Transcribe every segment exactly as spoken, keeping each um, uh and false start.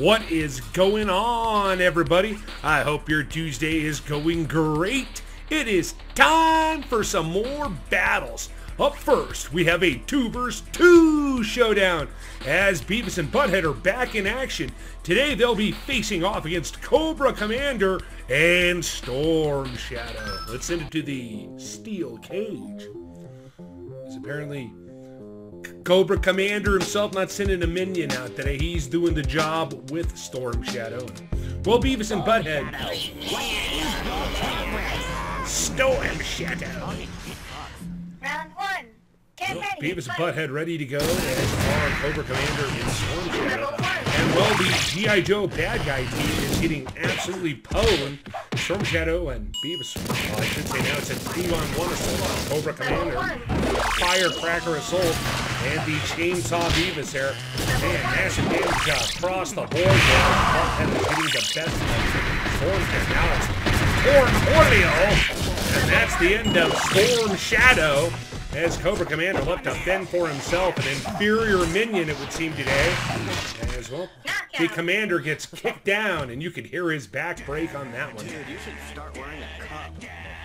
What is going on, everybody? I hope your Tuesday is going great. It is time for some more battles. Up first, we have a two versus two showdown as Beavis and Butthead are back in action. Today they'll be facing off against Cobra Commander and Storm Shadow. Let's send it to the steel cage. Because apparently Cobra Commander himself not sending a minion out today. He's doing the job with Storm Shadow. Well, Beavis and Butthead. Storm Shadow. Round one. Get Well, ready. Beavis and Butthead ready to go as are Cobra Commander and Storm Shadow. And well, the G I Joe bad guy team is getting absolutely pwned. Storm Shadow and Beavis, well, I should say now it's a two on one assault on Cobra Commander. Firecracker assault and the chainsaw Beavis there. Man, massive damage across the board there. Butthead is getting the best of Storm Shadow. Now it's Tornolio. And that's the end of Storm Shadow, as Cobra Commander left to fend for himself, an inferior minion it would seem today. As well, the Commander gets kicked down, and you could hear his back break on that one. Dude, you should start wearing a cup.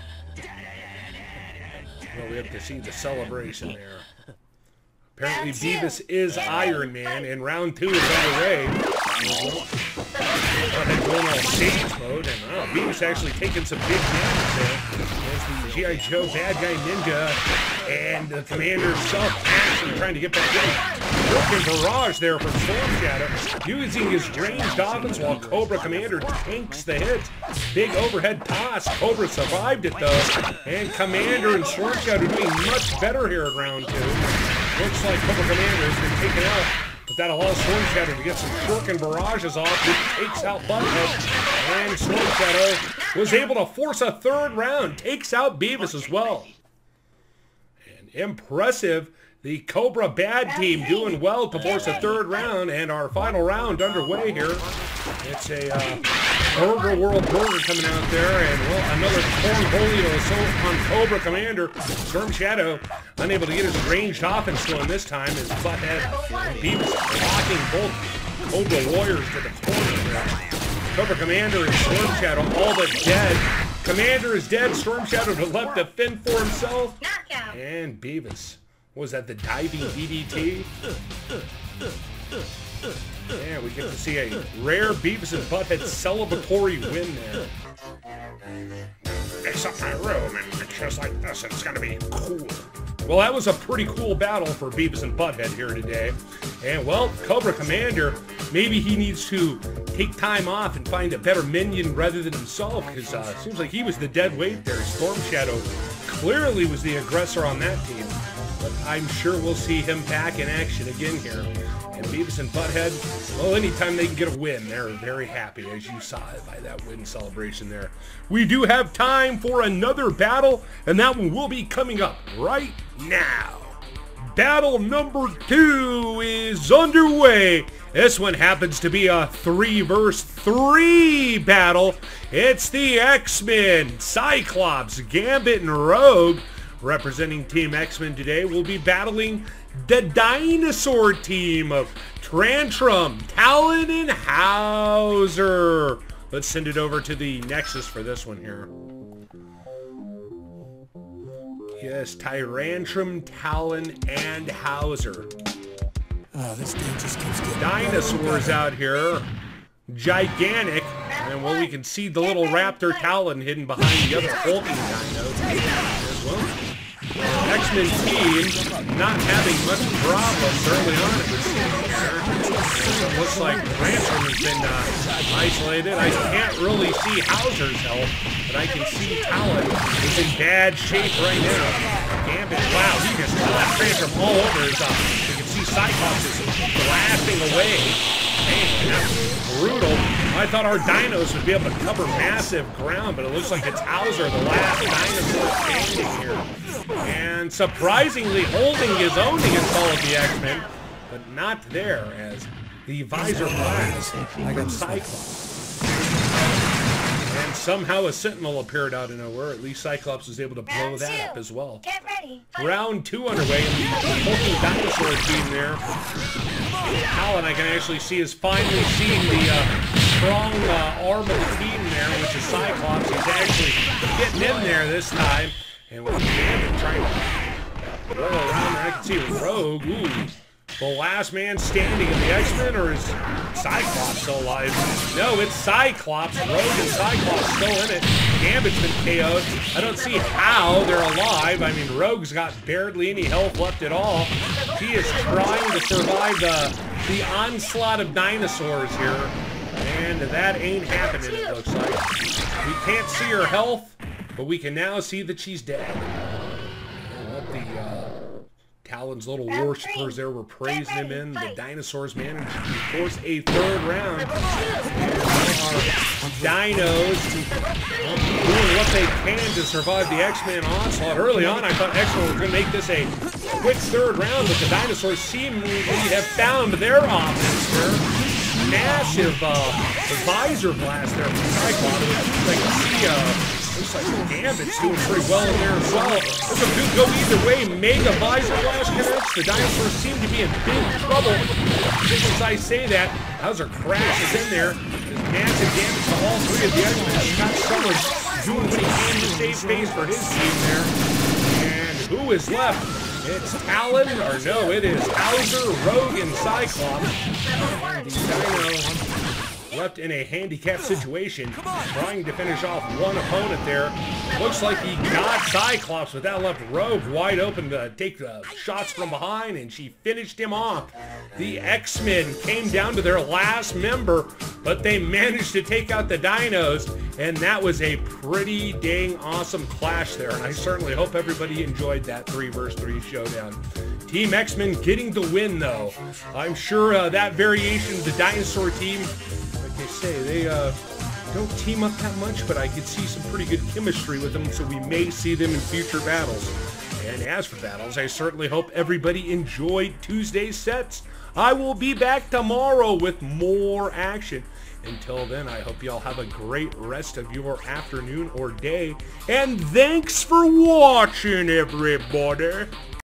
Well, we have to see the celebration there. Apparently Beavis is Iron Man, and round two is underway. Butthead going all stage mode, and oh, Beavis actually taking some big damage there. As the G I Joe bad guy ninja and the Commander himself actually trying to get back in. Working barrage there from Storm Shadow, using his ranged offense while Cobra Commander tanks the hit. Big overhead toss. Cobra survived it though, and Commander and Storm Shadow doing much better here in round two. Looks like Cobra Commander has been taken out, but that allows Storm Shadow to get some shuriken barrages off, which takes out Butthead. And Storm Shadow was able to force a third round, takes out Beavis as well. And impressive, the Cobra bad team doing well to force a third round, and our final round underway here. It's a uh, Burger World Burger coming out there, and well, another Cornholio assault on Cobra Commander. Storm Shadow unable to get his ranged offense going this time as Butthead and Beavis blocking both Cobra Warriors to the corner there. Cobra Commander and Storm Shadow all but dead. Commander is dead, Storm Shadow to left to fend for himself. And Beavis. Was that the diving D D T? Yeah, we get to see a rare Beavis and Butthead celebratory win there. Fix up my room and pictures like this, and it's gonna be cool. Well, that was a pretty cool battle for Beavis and Butthead here today. And well, Cobra Commander, maybe he needs to take time off and find a better minion rather than himself, because uh, it seems like he was the dead weight there. Storm Shadow clearly was the aggressor on that team. But I'm sure we'll see him back in action again here. And Beavis and Butthead, well, anytime they can get a win, they're very happy, as you saw by that win celebration there. We do have time for another battle, and that one will be coming up right now. Battle number two is underway. This one happens to be a three versus three battle. It's the X-Men, Cyclops, Gambit, and Rogue. Representing Team X-Men today will be battling the Dinosaur team of Tantrum, Talon, and Hauser. Let's send it over to the Nexus for this one here. Yes, Tyrantrum, Talon, and Hauser. Oh, this game just keeps getting Dinosaurs out here. Gigantic. And well, we can see the little raptor Talon hidden behind the other hulking dinos as well. X-Men team not having much problems early on, it would seem. It looks like Ransom has been uh, isolated. I can't really see Hauser's health, but I can see Talon is in bad shape right now. Gambit, wow, he just got Ransom all over his uh, you can see Cyclops is blasting away. Man, that was brutal. I thought our dinos would be able to cover massive ground, but it looks like it's Hauser, the last dinosaur standing here. And surprisingly holding his own against all of the X-Men, but not there as the visor blast from Cyclops. And somehow a Sentinel appeared out of nowhere. At least Cyclops was able to blow that up as well. Ready. round two underway. And the Hulking Dinosaur team there. Alan, I can actually see, is finally seeing the uh, strong uh, arm of the team there, which is Cyclops. He's actually getting in there this time. And with Gambit trying to roll around there, I can see Rogue. Ooh. The last man standing in the X-Men, or is Cyclops still alive? No, it's Cyclops. Rogue and Cyclops still in it. Gambit's been K O'd. I don't see how they're alive. I mean, Rogue's got barely any health left at all. He is trying to survive the, the onslaught of dinosaurs here. And that ain't happening, it looks like. We can't see her health, but we can now see that she's dead. And let the... Uh, Talon's little worshippers there were praising him in. The Dinosaurs managed to force a third round. And our dinos doing what they can to survive the X-Men onslaught. Early on, I thought X-Men were going to make this a quick third round, but the Dinosaurs seemingly have found their offense there. Massive uh, visor blast there from Cyclops. I can see uh, looks like Gambit's doing pretty well in there as well. This could go either way. Mega visor blast connects. The Dinosaurs seem to be in big trouble. Just as I say that, Hauser crashes in there. There's massive damage to all three of the X-Men. Scott Summers doing what he can to save face for his team there. And who is left? It's Talon, or no, it is Hauser, Rogue, and Cyclops. And the Dino left in a handicapped situation, trying to finish off one opponent there. Looks like he got Cyclops, but that left Rogue wide open to take the shots from behind, and she finished him off. The X-Men came down to their last member, but they managed to take out the Dinos, and that was a pretty dang awesome clash there, and I certainly hope everybody enjoyed that three versus three showdown. Team X-Men getting the win, though. I'm sure uh, that variation of the Dinosaur team, like they say, they uh, don't team up that much, but I could see some pretty good chemistry with them, so we may see them in future battles. And as for battles, I certainly hope everybody enjoyed Tuesday's sets. I will be back tomorrow with more action. Until then, I hope y'all have a great rest of your afternoon or day. And thanks for watching, everybody.